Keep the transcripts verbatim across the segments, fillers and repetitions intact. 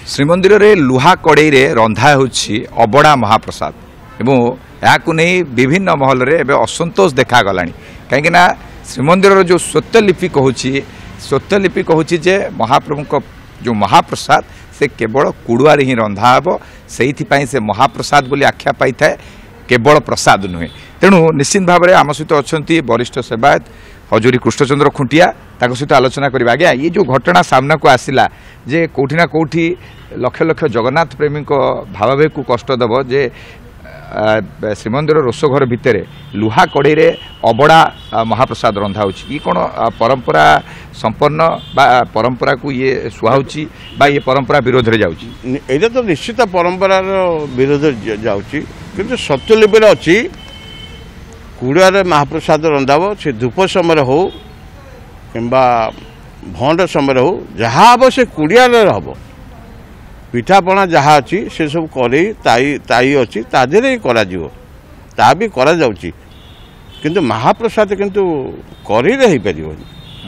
श्रीमंदिर रे लुहा कड़ई रे रंधा होछि अबड़ा महाप्रसाद एवं याकु नहीं विभिन्न महल रे एबे असंतोष देखा गलानी कहीं ना श्रीमंदिर जो स्वत्वलिपि कहूँ स्वत्वलिपि कहूँ जे महाप्रभु जो महाप्रसाद से केवल कुड़ुआर ही रंधा हे से से महाप्रसाद बोली आख्या पाई था केवल प्रसाद नुहे। तेणु निश्चित भाव में आम सहित अच्छा वरिष्ठ सेवायत हजूरी कृष्णचंद्र खुंटिया ताक सहित आलोचना करवा। आज्ञा ये जो घटना सामना को आसला जे कोठी ना कोठी लक्ष लक्ष जगन्नाथ प्रेमी भावावेग को कष्ट दब जे श्रीमंदिर रोषघर भितर लुहा कड़ई रे अबड़ा महाप्रसाद रंधा हो कौन परंपरा संपन्न बा परंपरा को ये सुहाउची बा ये परंपरा विरोध रे जाउची? एटा तो निश्चित परंपरा विरोध जाउची किंतु सत्यलिपि रे अछि कुड़ारे महाप्रसाद रंधाव से धूप समय हो किंबा भंड समय हो जहाँ हम से कुड़ियारे हम पिठापणा जहाँ अच्छी से सब करेई ताई ताई अच्छी तादेरे ही करा जीवो ता भी करा जाउची किंतु महाप्रसाद किंतु करेई रे ही परिबोनी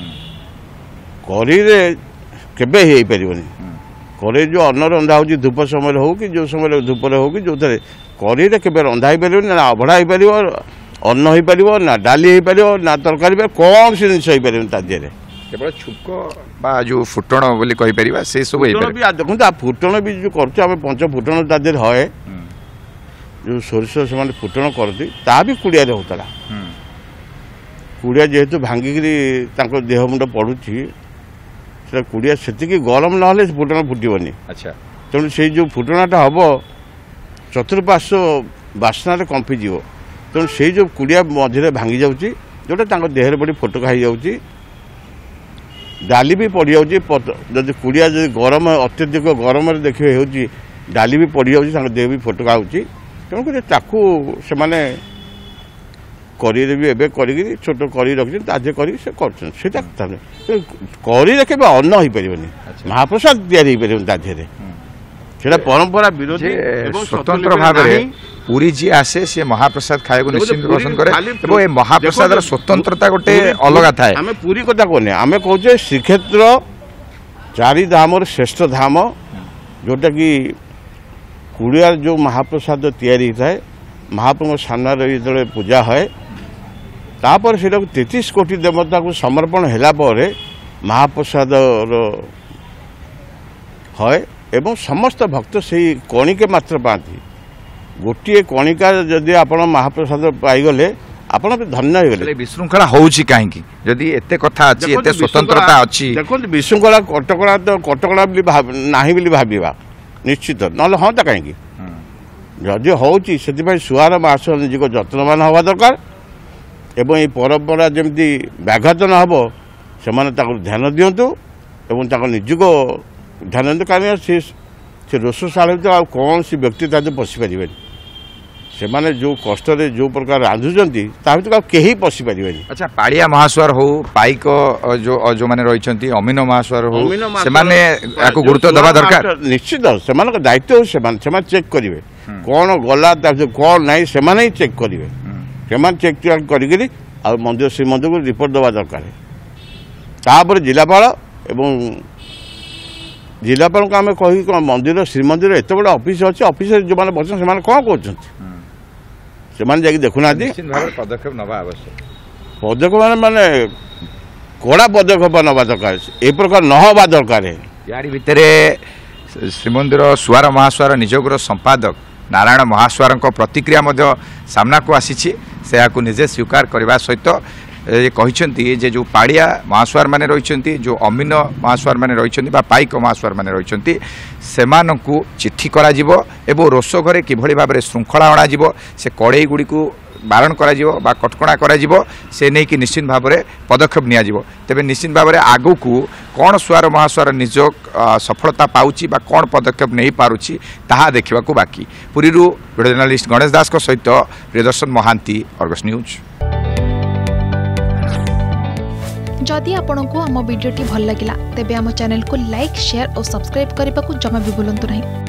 करेई रे केबे ही परिबोनी करेई जो अन्न रंधा होची धूप समय हो कि जो समय धूप रे हो कि जो थरे करेई रे केबे रंधा ही परिबोनी ना अभड़ा ही परिबो अन्न हो पारिबो ना डाली हो पारिबो ना तरकारी कौन सी जिनिस हो पारिबो ता देरे केवल छुक बा जो फुटण बोली कहि परिबा से सब हे भी देखो आ फुटण भी जो करछ हम पंच फुटण ता देर होए जो सोरिष से माने फुटण करती ता भी कुड़िया रे होतला कुड़िया जेहेतु भांगिगिरी तांको देह मुंड पडुची से कुड़िया सेतिकी गरम न होले फुटण फुटिबनी। अच्छा तेणु से जो फुटणटा हबो चतुर्पार्श्व बासना रे कंपी जीवो तेणु से जो कुड़िया मझे भांगी जाऊँगी जोटा देहर पड़ी फोटका हो जाऊँगी डाली भी पड़ जाऊँगी जब कुड़िया जब गरम अत्यधिक गरम देखिए हो डाली भी पड़ जाऊँगी देह भी फोटका हो तेणुक ताकू से मैंने करी भी एवं कर छोट कर रखी ताजे कर कर अन्न हो पारनि महाप्रसाद या ताजे से परंपरा विरोधी स्वतंत्र भाव में पूरी जी आसे से महाप्रसाद खाए को निश्चित पसंद करे महाप्रसाद स्वतंत्रता गोटे अलग थाए। आम पूरी कथा कहने आम कहे श्रीक्षेत्र चारि धाम श्रेष्ठ धाम जोटा कि कुड़ियार जो महाप्रसाद तैयारी थाए महाप्रभु सामने जो पूजा है तापर से तैंतीस कोटी देवता को समर्पण हैला पर महाप्रसाद है एवं समस्त भक्त से कणिके मात्र पाती गोटे कणिका जदि आप महाप्रसाद पाईगले आपण धन्य हो गले। विशृंखला होउची काहेकि जदि एते कथा अछि एते स्वतंत्रता अछि देखो विशृंखला कटकणा तो कटकणा नाही बोली भाबीबा निश्चित नले हाँ तो कहीं जदि होउची सेति सुहार मास निजको जत्नवान हवा दरकार एवं ये परंपरा जमती व्याघात न हबो से ध्यान दिंतु एवं निजको ध्यान दिंतु कारण से से रोषशाला तो कौन सी व्यक्ति ताते पशि पारे से माने जो कष्ट जो प्रकार रांधुंट ता कहीं पशि पारे। अच्छा पाड़िया महास्वर हो पाइक जो जो माने रही अमीन महास्वर हो से माने याको गुरुत्व दबा दरकार निश्चित से दायित्व से चेक करेंगे कौन गला कौन ना से ही चेक करेंगे से चेक करी मंदिर श्रीमंदिर को रिपोर्ट दबा दरकार तापर जिलापाल एवं जिलापाल को आम कही मंदिर श्रीमंदिर एत बड़ा ऑफिस अच्छे ऑफिस जो मैंने बच्चे से कौन कहते से देखुना पदक्षेप नवा आवश्यक पदक्षेप माने कड़ा पदक्षेप नवा दरकार ए प्रकार न हवा दरकार। यारी भितर श्रीमंदिर सुआर महास्वार निजोगर संपादक नारायण महास्वार प्रतिक्रिया सामना को आसी से निजे स्वीकार करने सहित ये कहते जे जो पाड़िया महास्वार माने रही जो अमीन महास्वार माने रही पाइक महास्वार माने रही से चिट्ठी करा जिवो एवं रोष घरे किभली भाव में श्रृंखला अणाजिवो से कड़ई गुड़ी को बारण करा जिवो बा कटकणा करा जिवो से नहीं कि निश्चित भाव में पदक्षेप निया जिवो। तेबे निश्चित भाव में आगु को कौन सुआर महास्वार निजोग सफलता पाउची बा कौन पदक्षेप नहीं पारुची ताहा देखिबा को बाकी। पुरी वीडियो जर्नलिस्ट गणेश दास को सहित प्रियदर्शन महांती अर्गस न्यूज। जदि आपंक आम भिडी भल लगा तेब आम चैनल को लाइक शेयर और सब्सक्राइब करने को जमा भी भूलु नहीं।